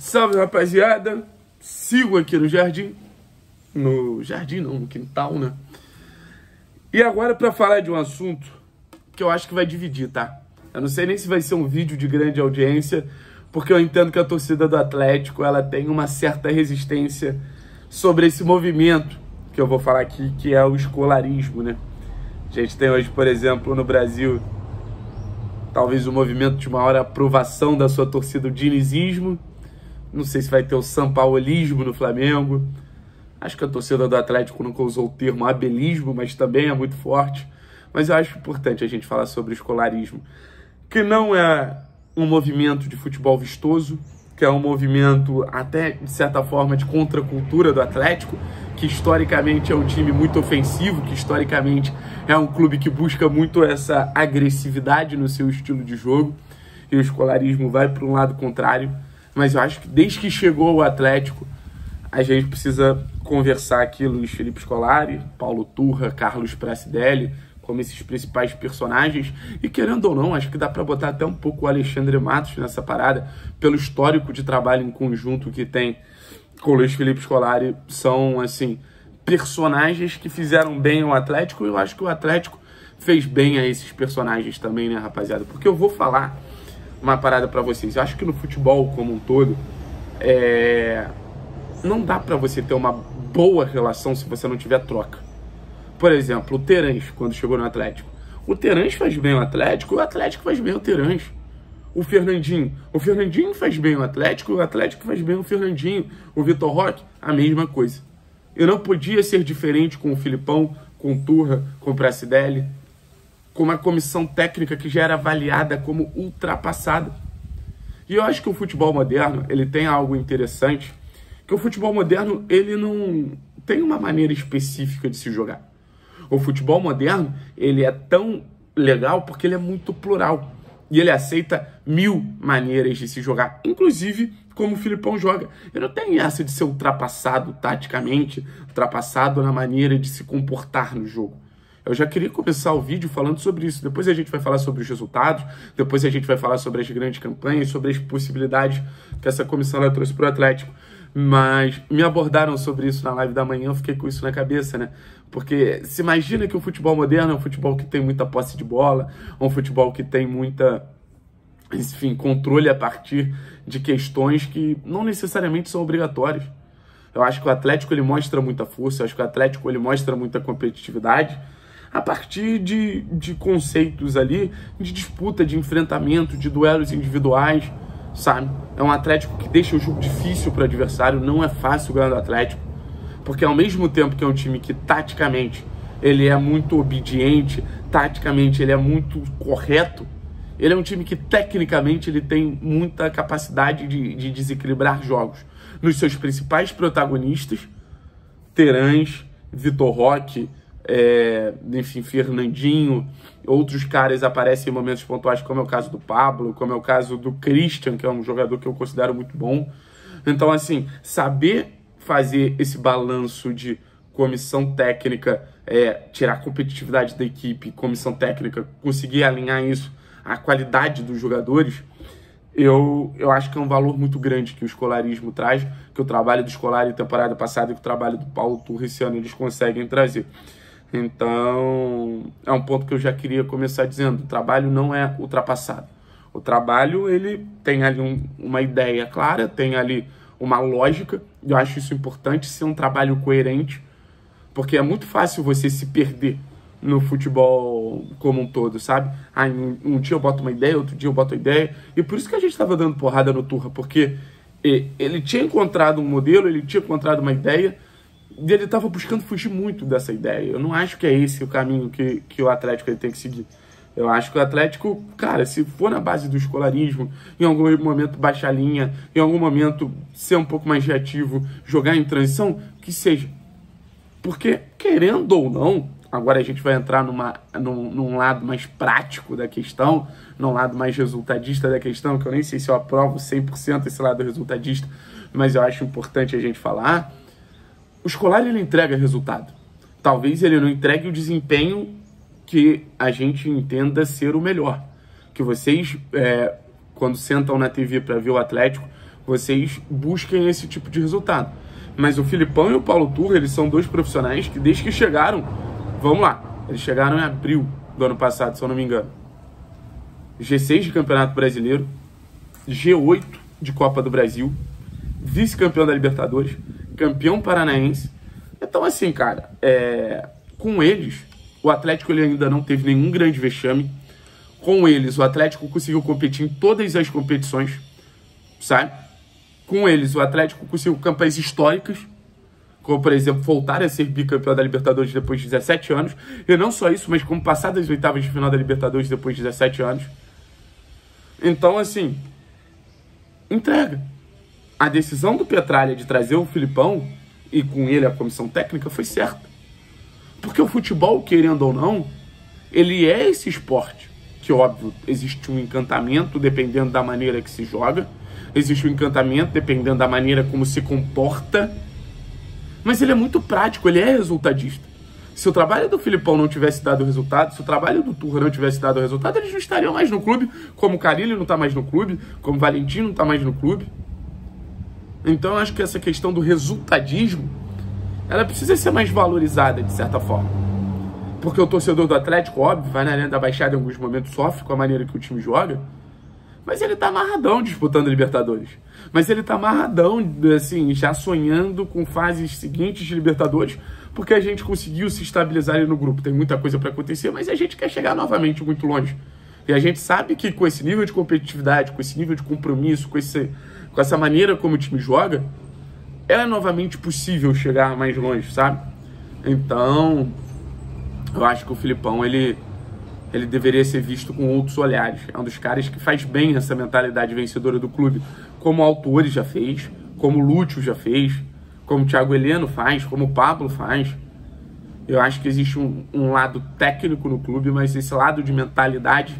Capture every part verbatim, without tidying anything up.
Salve, rapaziada, sigo aqui no jardim, no jardim não, no quintal, né? E agora para falar de um assunto que eu acho que vai dividir, tá? Eu não sei nem se vai ser um vídeo de grande audiência, porque eu entendo que a torcida do Atlético, ela tem uma certa resistência sobre esse movimento que eu vou falar aqui, que é o escolarismo, né? A gente tem hoje, por exemplo, no Brasil, talvez o movimento de maior aprovação da sua torcida, o dinizismo. Não sei se vai ter o sampaolismo no Flamengo. Acho que a torcida do Atlético nunca usou o termo abelismo, mas também é muito forte. Mas eu acho importante a gente falar sobre o escolarismo, que não é um movimento de futebol vistoso, que é um movimento até, de certa forma, de contracultura do Atlético, que historicamente é um time muito ofensivo, que historicamente é um clube que busca muito essa agressividade no seu estilo de jogo, e o escolarismo vai para um lado contrário. Mas eu acho que desde que chegou o Atlético, a gente precisa conversar aqui, Luiz Felipe Scolari, Paulo Turra, Carlos Pracidelli, como esses principais personagens. E querendo ou não, acho que dá para botar até um pouco o Alexandre Matos nessa parada, pelo histórico de trabalho em conjunto que tem com o Luiz Felipe Scolari. São, assim, personagens que fizeram bem ao Atlético, e eu acho que o Atlético fez bem a esses personagens também, né, rapaziada? Porque eu vou falar uma parada pra vocês. Eu acho que no futebol como um todo, é... não dá pra você ter uma boa relação se você não tiver troca. Por exemplo, o Terãs, quando chegou no Atlético. O Terãs faz bem o Atlético, o Atlético faz bem o Terãs. O Fernandinho. O Fernandinho faz bem o Atlético, o Atlético faz bem o Fernandinho. O Vitor Roque, a mesma coisa. Eu não podia ser diferente com o Filipão, com o Turra, com o Pracidelli, com uma comissão técnica que já era avaliada como ultrapassada. E eu acho que o futebol moderno, ele tem algo interessante, que o futebol moderno, ele não tem uma maneira específica de se jogar. O futebol moderno, ele é tão legal porque ele é muito plural. E ele aceita mil maneiras de se jogar, inclusive como o Filipão joga. Ele não tem essa de ser ultrapassado taticamente, ultrapassado na maneira de se comportar no jogo. Eu já queria começar o vídeo falando sobre isso. Depois a gente vai falar sobre os resultados, depois a gente vai falar sobre as grandes campanhas, sobre as possibilidades que essa comissão ela trouxe para o Atlético. Mas me abordaram sobre isso na live da manhã, eu fiquei com isso na cabeça, né? Porque se imagina que o futebol moderno é um futebol que tem muita posse de bola, um futebol que tem muita, enfim, controle a partir de questões que não necessariamente são obrigatórias. Eu acho que o Atlético ele mostra muita força, eu acho que o Atlético ele mostra muita competitividade a partir de, de conceitos ali, de disputa, de enfrentamento, de duelos individuais, sabe? É um Atlético que deixa o jogo difícil para o adversário, não é fácil ganhar do Atlético, porque ao mesmo tempo que é um time que taticamente ele é muito obediente, taticamente ele é muito correto, ele é um time que tecnicamente ele tem muita capacidade de, de desequilibrar jogos. Nos seus principais protagonistas, Terãs, Vitor Roque, É, enfim, Fernandinho, outros caras aparecem em momentos pontuais, como é o caso do Pablo, como é o caso do Christian, que é um jogador que eu considero muito bom. Então, assim, saber fazer esse balanço de comissão técnica, é, tirar a competitividade da equipe, comissão técnica, conseguir alinhar isso à qualidade dos jogadores, eu, eu acho que é um valor muito grande que o escolarismo traz, que o trabalho do Scolari temporada passada e que o trabalho do Paulo Turra esse ano eles conseguem trazer. Então, é um ponto que eu já queria começar dizendo. O trabalho não é ultrapassado. O trabalho, ele tem ali um, uma ideia clara, tem ali uma lógica. Eu acho isso importante, ser um trabalho coerente, porque é muito fácil você se perder no futebol como um todo, sabe? Ah, um, um dia eu boto uma ideia, outro dia eu boto uma ideia. E por isso que a gente estava dando porrada no Turra, porque ele tinha encontrado um modelo, ele tinha encontrado uma ideia, e ele estava buscando fugir muito dessa ideia. Eu não acho que é esse o caminho que, que o Atlético ele tem que seguir. Eu acho que o Atlético, cara, se for na base do escolarismo, em algum momento baixar a linha, em algum momento ser um pouco mais reativo, jogar em transição, que seja. Porque, querendo ou não, agora a gente vai entrar numa, num, num lado mais prático da questão, num lado mais resultadista da questão, que eu nem sei se eu aprovo cem por cento esse lado resultadista, mas eu acho importante a gente falar. O Scolari ele entrega resultado. Talvez ele não entregue o desempenho que a gente entenda ser o melhor. Que vocês, é, quando sentam na T V para ver o Atlético, vocês busquem esse tipo de resultado. Mas o Filipão e o Paulo Turra, eles são dois profissionais que desde que chegaram, vamos lá, eles chegaram em abril do ano passado, se eu não me engano. G seis de Campeonato Brasileiro, G oito de Copa do Brasil, vice-campeão da Libertadores, campeão paranaense. Então, assim, cara, é... com eles, o Atlético ele ainda não teve nenhum grande vexame. Com eles, o Atlético conseguiu competir em todas as competições, sabe? Com eles, o Atlético conseguiu campanhas históricas, como, por exemplo, voltar a ser bicampeão da Libertadores depois de dezessete anos. E não só isso, mas como passar das oitavas de final da Libertadores depois de dezessete anos. Então, assim, entrega. A decisão do Petralha de trazer o Filipão, e com ele a comissão técnica, foi certa. Porque o futebol, querendo ou não, ele é esse esporte. Que, óbvio, existe um encantamento dependendo da maneira que se joga. Existe um encantamento dependendo da maneira como se comporta. Mas ele é muito prático, ele é resultadista. Se o trabalho do Filipão não tivesse dado resultado, se o trabalho do Turra não tivesse dado resultado, eles não estariam mais no clube, como o Carille não está mais no clube, como o Valentim não está mais no clube. Então eu acho que essa questão do resultadismo, ela precisa ser mais valorizada, de certa forma. Porque o torcedor do Atlético, óbvio, vai na Arena da Baixada em alguns momentos, sofre com a maneira que o time joga, mas ele tá amarradão disputando a Libertadores. Mas ele tá amarradão, assim, já sonhando com fases seguintes de Libertadores, porque a gente conseguiu se estabilizar ali no grupo. Tem muita coisa para acontecer, mas a gente quer chegar novamente muito longe. E a gente sabe que com esse nível de competitividade, com esse nível de compromisso, com, esse, com essa maneira como o time joga, é novamente possível chegar mais longe, sabe? Então, eu acho que o Filipão, ele, ele deveria ser visto com outros olhares. É um dos caras que faz bem essa mentalidade vencedora do clube, como o Autori já fez, como o Lúcio já fez, como o Thiago Heleno faz, como o Pablo faz. Eu acho que existe um, um lado técnico no clube, mas esse lado de mentalidade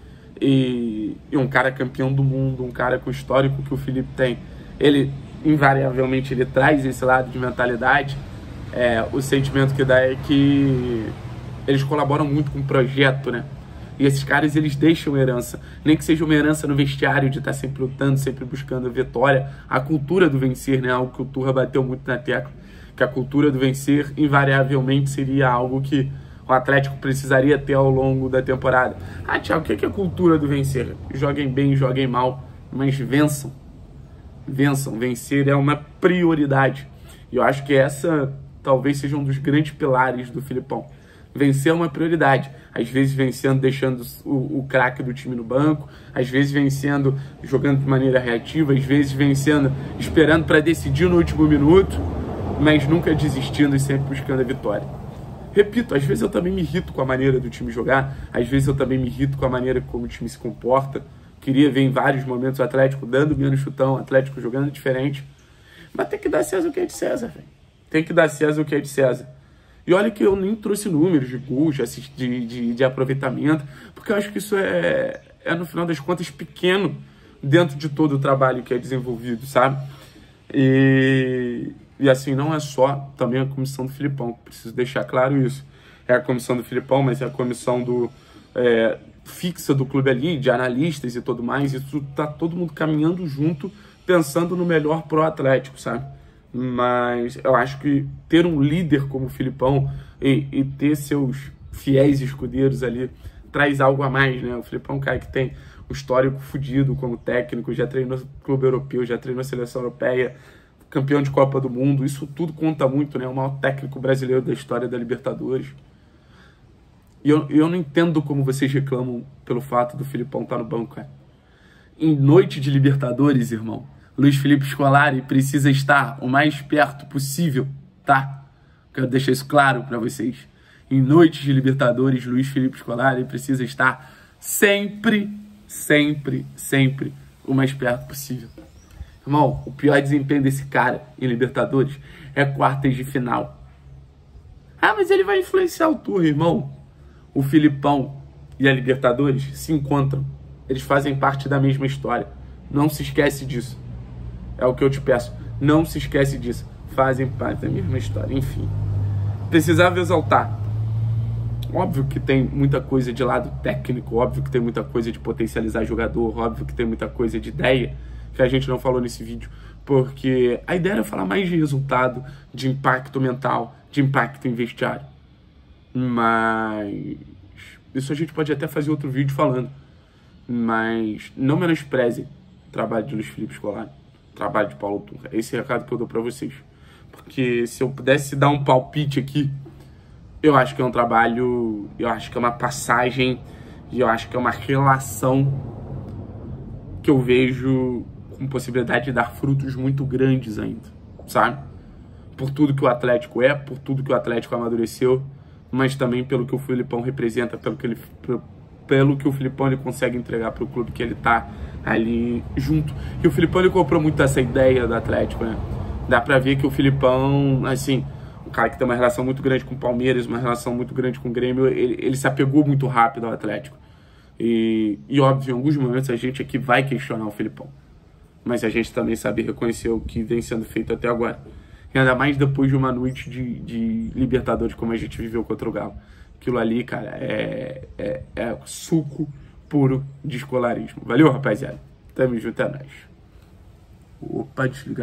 e, e um cara campeão do mundo, um cara com o histórico que o Felipe tem, ele invariavelmente ele traz esse lado de mentalidade. É, o sentimento que dá é que eles colaboram muito com o projeto, né? E esses caras, eles deixam herança. Nem que seja uma herança no vestiário, de estar sempre lutando, sempre buscando a vitória. A cultura do vencer, né? Algo que o Turra bateu muito na tecla. Que a cultura do vencer, invariavelmente, seria algo que o Atlético precisaria ter ao longo da temporada. Ah, Thiago, o que é a cultura do vencer? Joguem bem, joguem mal, mas vençam. Vençam. Vencer é uma prioridade. E eu acho que essa talvez seja um dos grandes pilares do Filipão. Vencer é uma prioridade. Às vezes vencendo, deixando o, o craque do time no banco. Às vezes vencendo, jogando de maneira reativa. Às vezes vencendo, esperando para decidir no último minuto. Mas nunca desistindo e sempre buscando a vitória. Repito, às vezes eu também me irrito com a maneira do time jogar. Às vezes eu também me irrito com a maneira como o time se comporta. Queria ver em vários momentos o Atlético dando menos chutão, o Atlético jogando diferente. Mas tem que dar César o que é de César, velho. Tem que dar César o que é de César. E olha que eu nem trouxe números de gols, de, de, de aproveitamento, porque eu acho que isso é, é, no final das contas, pequeno dentro de todo o trabalho que é desenvolvido, sabe? E, e assim, não é só também a comissão do Filipão, preciso deixar claro isso. É a comissão do Filipão, mas é a comissão do, é, fixa do clube ali, de analistas e tudo mais, e isso tá todo mundo caminhando junto, pensando no melhor pro Atlético, sabe? Mas eu acho que ter um líder como o Filipão e, e ter seus fiéis escudeiros ali traz algo a mais, né? O Filipão é um cara que tem um histórico fodido como técnico, já treinou no clube europeu, já treinou na seleção europeia, campeão de Copa do Mundo, isso tudo conta muito, né? O maior técnico brasileiro da história da Libertadores. E eu, eu não entendo como vocês reclamam pelo fato do Filipão estar no banco, cara. Em noite de Libertadores, irmão, Luiz Felipe Scolari precisa estar o mais perto possível, tá? Quero deixar isso claro para vocês. Em noites de Libertadores, Luiz Felipe Scolari precisa estar sempre, sempre, sempre o mais perto possível. Irmão, o pior desempenho desse cara em Libertadores é quartas de final. Ah, mas ele vai influenciar o Turra, irmão. O Filipão e a Libertadores se encontram. Eles fazem parte da mesma história. Não se esquece disso. É o que eu te peço. Não se esquece disso. Fazem parte da mesma história. Enfim. Precisava exaltar. Óbvio que tem muita coisa de lado técnico. Óbvio que tem muita coisa de potencializar jogador. Óbvio que tem muita coisa de ideia que a gente não falou nesse vídeo, porque a ideia era falar mais de resultado, de impacto mental, de impacto em vestiário. Mas isso a gente pode até fazer outro vídeo falando. Mas não menosprezem o trabalho de Luiz Felipe Scolari, o trabalho de Paulo Turra. Esse é o recado que eu dou pra vocês. Porque se eu pudesse dar um palpite aqui, eu acho que é um trabalho, eu acho que é uma passagem, e eu acho que é uma relação que eu vejo com possibilidade de dar frutos muito grandes ainda, sabe? Por tudo que o Atlético é, por tudo que o Atlético amadureceu, mas também pelo que o Filipão representa, pelo que ele, pelo que o Filipão ele consegue entregar para o clube que ele tá ali junto. E o Filipão ele comprou muito essa ideia do Atlético, né? Dá pra ver que o Filipão, assim, um cara que tem uma relação muito grande com o Palmeiras, uma relação muito grande com o Grêmio, ele, ele se apegou muito rápido ao Atlético. E, e óbvio, em alguns momentos a gente aqui vai questionar o Filipão. Mas a gente também sabe reconhecer o que vem sendo feito até agora. E ainda mais depois de uma noite de, de Libertadores como a gente viveu contra o Galo. Aquilo ali, cara, é, é, é suco puro de escolarismo. Valeu, rapaziada. Tamo junto, é nóis. Opa, desliga.